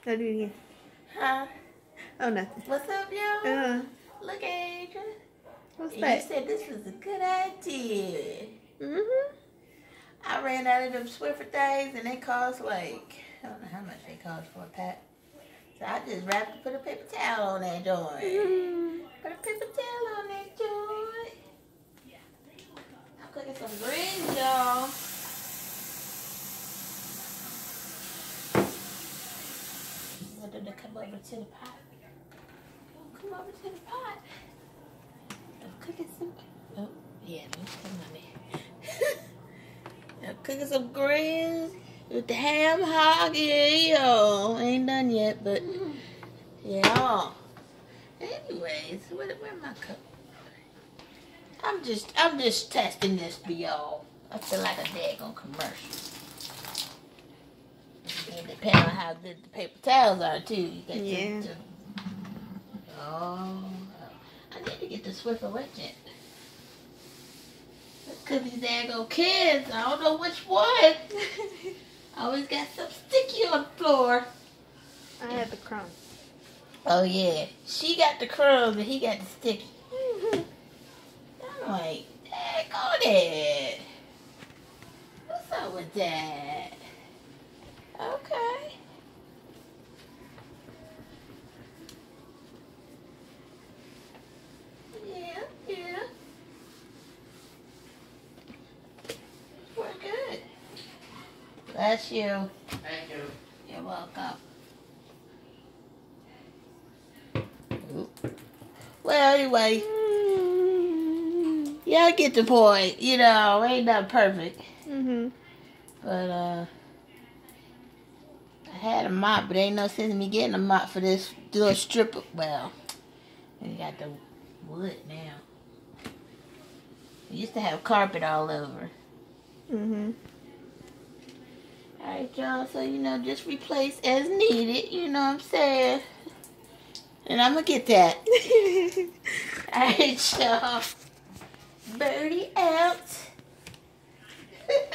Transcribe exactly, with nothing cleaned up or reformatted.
I'll do it again. Huh? Oh, nothing. What's up, y'all? Uh-huh. Look, Adrian. What's You that? said this was a good idea. Mm-hmm. I ran out of them Swiffer things, and they cost like, I don't know how much they cost for a pack. So I just wrapped and put a paper towel on that joint. Mm-hmm. Put a paper towel on that joint. I'm cooking some greens, y'all. I want them to come over to the pot. Oh, come over to the pot. I'm cooking some. Oh, yeah, let me come on there. I'm cooking some greens with the ham hock. Yeah, yo. Ain't done yet, but yeah. Anyways, where, where my cup? I'm just, I'm just testing this for y'all. I feel like a daggone commercial. It depends on how good the paper towels are too. You got Yeah. to, to, oh, I need to get the Swiffer wet jet. Cause these daggone kids, I don't know which one. Always got some sticky on the floor. I had the crumbs. Oh yeah, she got the crumbs and he got the sticky. I'm like, daggone it. What's up with that? Okay. Yeah, yeah. We're good. Bless you. Thank you. You're welcome. Oop. Well, anyway, y'all get the point. You know, ain't nothing perfect. Mm-hmm. But, uh, I had a mop, but ain't no sense in me getting a mop for this little strip of, well, we got the wood now. We used to have carpet all over. Mm-hmm. Alright, y'all, so, you know, just replace as needed, you know what I'm saying? And I'm gonna get that. Alright, y'all. Birdie out.